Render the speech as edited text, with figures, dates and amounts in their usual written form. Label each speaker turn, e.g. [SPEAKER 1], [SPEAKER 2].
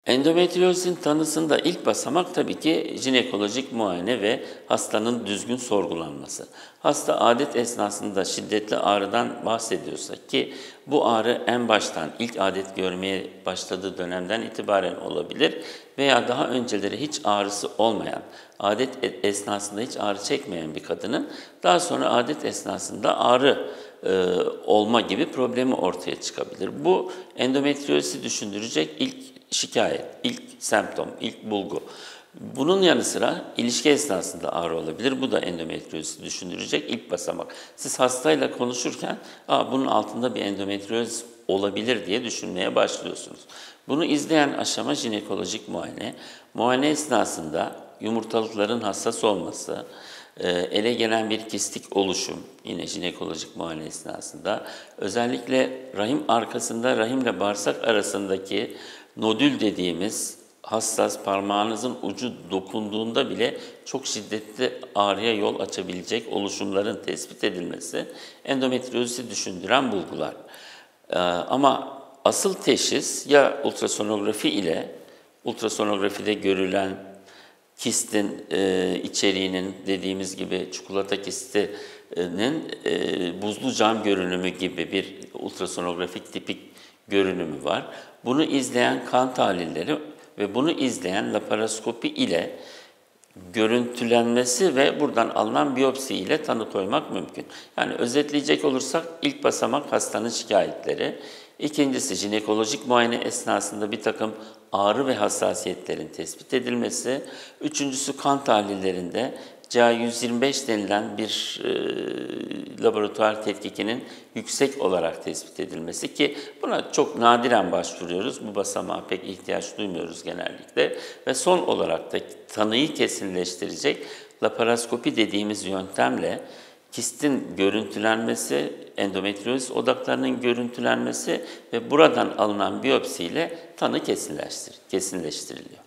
[SPEAKER 1] Endometriozin tanısında ilk basamak tabii ki jinekolojik muayene ve hastanın düzgün sorgulanması. Hasta adet esnasında şiddetli ağrıdan bahsediyorsa ki bu ağrı en baştan ilk adet görmeye başladığı dönemden itibaren olabilir veya daha önceleri hiç ağrısı olmayan, adet esnasında hiç ağrı çekmeyen bir kadının daha sonra adet esnasında ağrı olma gibi problemi ortaya çıkabilir. Bu endometriozi düşündürecek ilk şikayet, ilk semptom, ilk bulgu. Bunun yanı sıra ilişki esnasında ağrı olabilir. Bu da endometriozi düşündürecek ilk basamak. Siz hastayla konuşurken bunun altında bir endometrioz olabilir diye düşünmeye başlıyorsunuz. Bunu izleyen aşama jinekolojik muayene. Muayene esnasında yumurtalıkların hassas olması, ele gelen bir kistik oluşum, yine jinekolojik muayene esnasında, özellikle rahim arkasında rahimle bağırsak arasındaki nodül dediğimiz hassas, parmağınızın ucu dokunduğunda bile çok şiddetli ağrıya yol açabilecek oluşumların tespit edilmesi endometriozi düşündüren bulgular. Ama asıl teşhis ya ultrasonografi ile ultrasonografide görülen kistin içeriğinin dediğimiz gibi çikolata kistinin buzlu cam görünümü gibi bir ultrasonografik tipik görünümü var. Bunu izleyen kan tahlilleri ve bunu izleyen laparoskopi ile görüntülenmesi ve buradan alınan biyopsi ile tanı koymak mümkün. Yani özetleyecek olursak ilk basamak hastanın şikayetleri. İkincisi jinekolojik muayene esnasında bir takım ağrı ve hassasiyetlerin tespit edilmesi. Üçüncüsü kan tahlillerinde CA125 denilen bir laboratuvar tetkikinin yüksek olarak tespit edilmesi ki buna çok nadiren başvuruyoruz. Bu basamağa pek ihtiyaç duymuyoruz genellikle. Ve son olarak da tanıyı kesinleştirecek laparoskopi dediğimiz yöntemle kistin görüntülenmesi, endometrioz odaklarının görüntülenmesi ve buradan alınan biyopsiyle tanı kesinleştiriliyor.